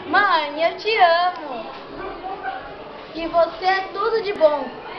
Mãe, eu te amo. E você é tudo de bom.